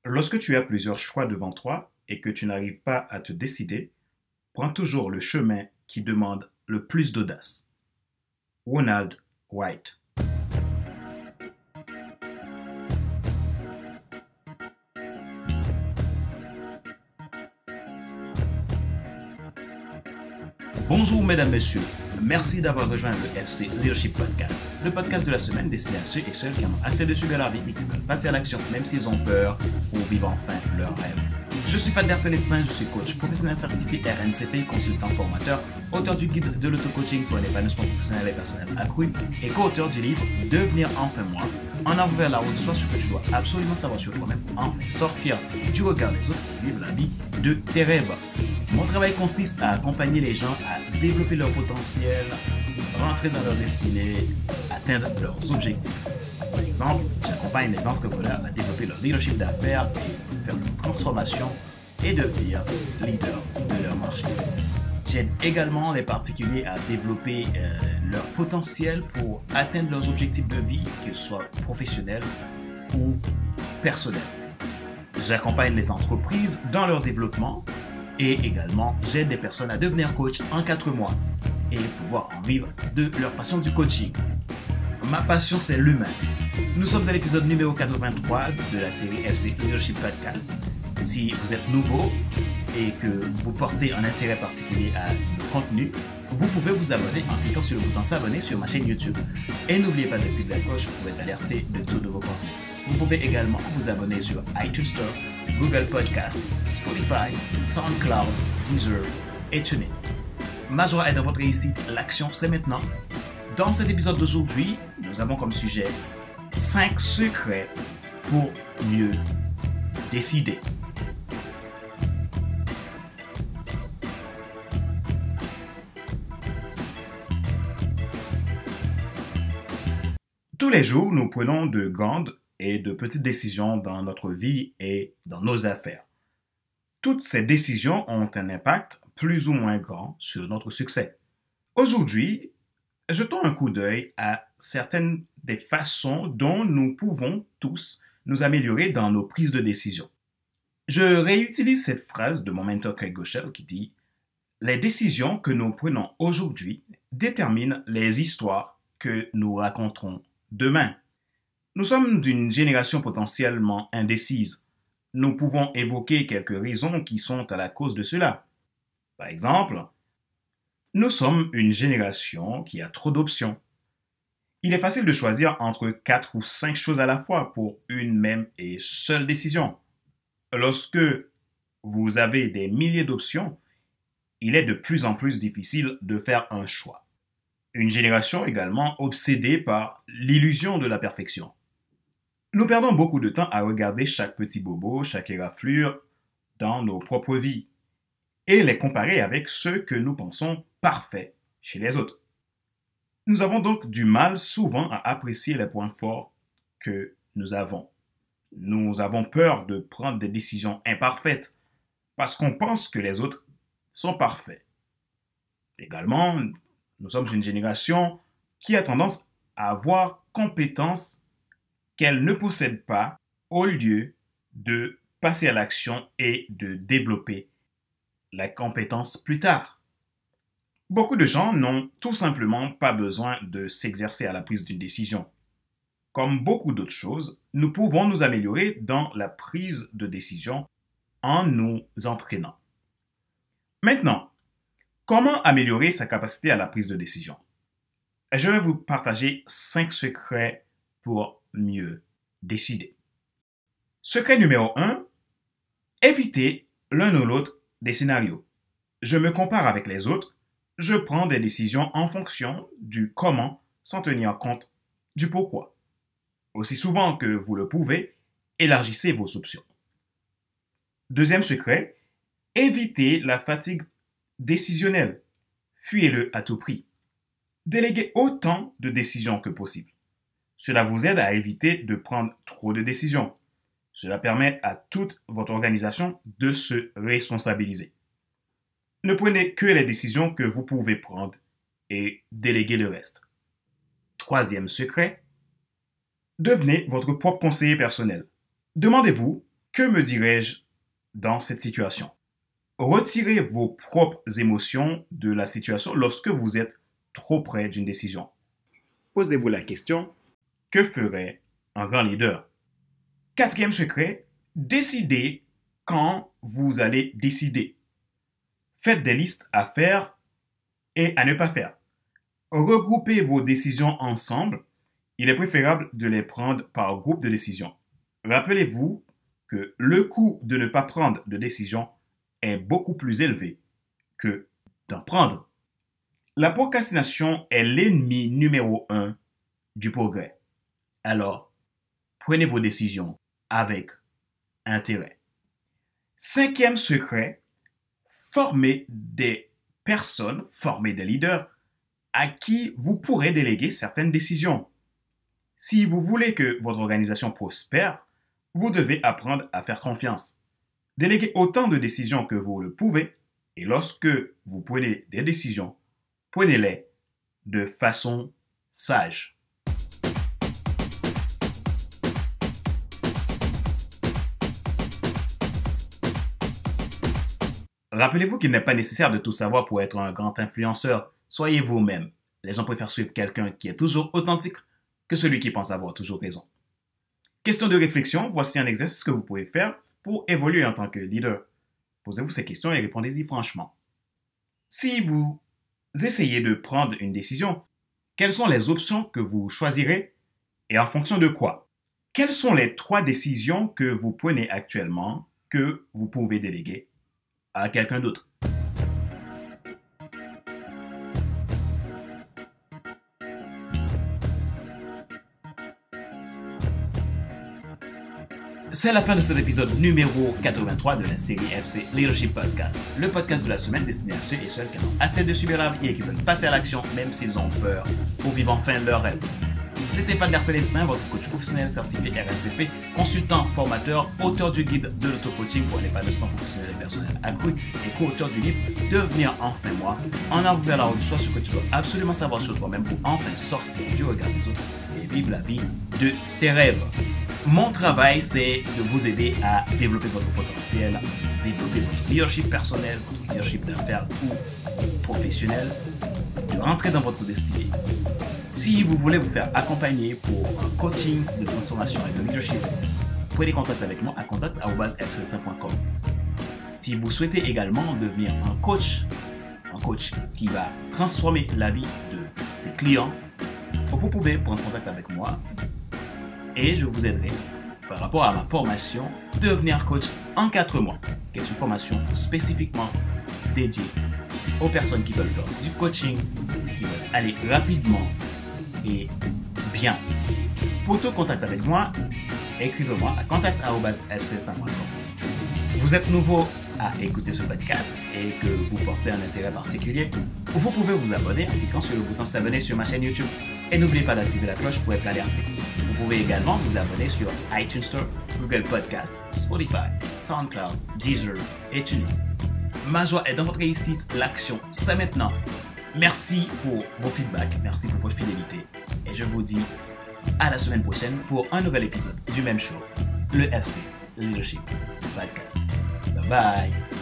Lorsque tu as plusieurs choix devant toi et que tu n'arrives pas à te décider, prends toujours le chemin qui demande le plus d'audace. Ronald White. Bonjour mesdames, messieurs. Merci d'avoir rejoint le FC Leadership Podcast, le podcast de la semaine destiné à ceux et celles qui en ont assez de suivre la vie et qui veulent passer à l'action même s'ils ont peur pour vivre enfin leur rêve. Je suis Fadler Célestin, je suis coach professionnel certifié RNCP, consultant formateur, auteur du guide de l'auto-coaching pour l'épanouissement professionnel et personnel accru et co-auteur du livre Devenir enfin moi, en avant vers la route, soit ce que tu dois absolument savoir sur toi-même, enfin sortir du regard des autres et vivre la vie de tes rêves. Mon travail consiste à accompagner les gens à développer leur potentiel, rentrer dans leur destinée, atteindre leurs objectifs. Par exemple, j'accompagne les entrepreneurs à développer leur leadership d'affaires et faire leur transformation et devenir leader de leur marché. J'aide également les particuliers à développer leur potentiel pour atteindre leurs objectifs de vie, qu'ils soient professionnels ou personnels. J'accompagne les entreprises dans leur développement et également j'aide les personnes à devenir coach en 4 mois et pouvoir en vivre de leur passion du coaching. Ma passion, c'est l'humain. Nous sommes à l'épisode numéro 83 de la série FC Leadership Podcast. Si vous êtes nouveau et que vous portez un intérêt particulier à nos contenus, vous pouvez vous abonner en cliquant sur le bouton s'abonner sur ma chaîne YouTube. Et n'oubliez pas d'activer la cloche pour être alerté de tous de vos contenus. Vous pouvez également vous abonner sur iTunes Store, Google Podcast, Spotify, SoundCloud, Deezer et TuneIn. Ma joie est dans votre réussite, l'action c'est maintenant. Dans cet épisode d'aujourd'hui, nous avons comme sujet 5 secrets pour mieux décider. Tous les jours, nous prenons de grandes et de petites décisions dans notre vie et dans nos affaires. Toutes ces décisions ont un impact plus ou moins grand sur notre succès. Aujourd'hui, jetons un coup d'œil à certaines des façons dont nous pouvons tous nous améliorer dans nos prises de décision. Je réutilise cette phrase de mon mentor Craig Groeschel qui dit « Les décisions que nous prenons aujourd'hui déterminent les histoires que nous raconterons demain. » Nous sommes d'une génération potentiellement indécise. Nous pouvons évoquer quelques raisons qui sont à la cause de cela. Par exemple, nous sommes une génération qui a trop d'options. Il est facile de choisir entre 4 ou 5 choses à la fois pour une même et seule décision. Lorsque vous avez des milliers d'options, il est de plus en plus difficile de faire un choix. Une génération également obsédée par l'illusion de la perfection. Nous perdons beaucoup de temps à regarder chaque petit bobo, chaque éraflure dans nos propres vies et les comparer avec ceux que nous pensons parfaits chez les autres. Nous avons donc du mal souvent à apprécier les points forts que nous avons. Nous avons peur de prendre des décisions imparfaites parce qu'on pense que les autres sont parfaits. Également, nous sommes une génération qui a tendance à avoir compétence qu'elle ne possède pas au lieu de passer à l'action et de développer la compétence plus tard. Beaucoup de gens n'ont tout simplement pas besoin de s'exercer à la prise d'une décision. Comme beaucoup d'autres choses, nous pouvons nous améliorer dans la prise de décision en nous entraînant. Maintenant, comment améliorer sa capacité à la prise de décision? Je vais vous partager 5 secrets pour mieux décider. Secret numéro 1, évitez l'un ou l'autre des scénarios. Je me compare avec les autres, je prends des décisions en fonction du comment sans tenir compte du pourquoi. Aussi souvent que vous le pouvez, élargissez vos options. Deuxième secret, évitez la fatigue décisionnelle. Fuyez-le à tout prix. Déléguez autant de décisions que possible. Cela vous aide à éviter de prendre trop de décisions. Cela permet à toute votre organisation de se responsabiliser. Ne prenez que les décisions que vous pouvez prendre et déléguez le reste. Troisième secret, devenez votre propre conseiller personnel. Demandez-vous Que me dirais-je dans cette situation? Retirez vos propres émotions de la situation lorsque vous êtes trop près d'une décision. Posez-vous la question, que ferait un grand leader? Quatrième secret, décidez quand vous allez décider. Faites des listes à faire et à ne pas faire. Regroupez vos décisions ensemble. Il est préférable de les prendre par groupe de décision. Rappelez-vous que le coût de ne pas prendre de décision est beaucoup plus élevé que d'en prendre. La procrastination est l'ennemi numéro 1 du progrès. Alors, prenez vos décisions avec intérêt. Cinquième secret, formez des personnes, formez des leaders à qui vous pourrez déléguer certaines décisions. Si vous voulez que votre organisation prospère, vous devez apprendre à faire confiance. Déléguez autant de décisions que vous le pouvez et lorsque vous prenez des décisions, prenez-les de façon sage. Rappelez-vous qu'il n'est pas nécessaire de tout savoir pour être un grand influenceur. Soyez vous-même. Les gens préfèrent suivre quelqu'un qui est toujours authentique que celui qui pense avoir toujours raison. Question de réflexion, voici un exercice que vous pouvez faire pour évoluer en tant que leader. Posez-vous ces questions et répondez-y franchement. Si vous essayez de prendre une décision, quelles sont les options que vous choisirez et en fonction de quoi? Quelles sont les 3 décisions que vous prenez actuellement que vous pouvez déléguer à quelqu'un d'autre? C'est la fin de cet épisode numéro 83 de la série FC Leadership Podcast, le podcast de la semaine destiné à ceux et celles qui ont assez de subir la vie et qui veulent passer à l'action même s'ils ont peur pour vivre enfin leur rêve. C'était Fadler Célestin, votre coach professionnel certifié RNCP, consultant, formateur, auteur du guide de l'auto-coaching pour un épanouissement professionnel et personnel accru et co-auteur du livre Devenir enfin moi, en avant vers la route, soit ce que tu dois absolument savoir sur toi-même pour enfin sortir du regard des autres et vivre la vie de tes rêves. Mon travail, c'est de vous aider à développer votre potentiel, développer votre leadership personnel, votre leadership d'affaires ou professionnel, de rentrer dans votre destinée. Si vous voulez vous faire accompagner pour un coaching de transformation et de leadership, prenez contact avec moi à contact@fcelestin.com. Si vous souhaitez également devenir un coach qui va transformer la vie de ses clients, vous pouvez prendre contact avec moi et je vous aiderai par rapport à ma formation Devenir coach en 4 mois, qui est une formation spécifiquement dédiée aux personnes qui veulent faire du coaching, qui veulent aller rapidement et bien. Pour tout contact avec moi, écrivez-moi à contact@fcelestin.com. Vous êtes nouveau à écouter ce podcast et que vous portez un intérêt particulier, vous pouvez vous abonner en cliquant sur le bouton s'abonner sur ma chaîne YouTube. Et n'oubliez pas d'activer la cloche pour être alerté. Vous pouvez également vous abonner sur iTunes Store, Google Podcast, Spotify, SoundCloud, Deezer et TuneIn. Ma joie est dans votre réussite, l'action, c'est maintenant. Merci pour vos feedbacks, merci pour votre fidélité. Et je vous dis à la semaine prochaine pour un nouvel épisode du même show, le FC Leadership Podcast. Bye bye.